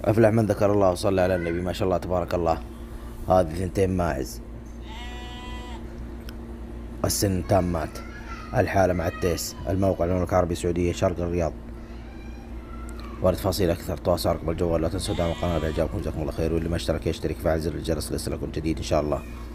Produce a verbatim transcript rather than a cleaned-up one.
أفلح من ذكر الله وصلى على النبي، ما شاء الله تبارك الله. هذه ثنتين ماعز، السن تامات، الحالة مع التيس، الموقع المملكة العربية السعودية، شرق الرياض. ولتفاصيل أكثر تواصل رقم الجوال، لا تنسوا دعم القناة بإعجابكم، جزاكم الله خير. واللي ما اشترك يشترك، فعل زر الجرس ليصلكم جديد إن شاء الله.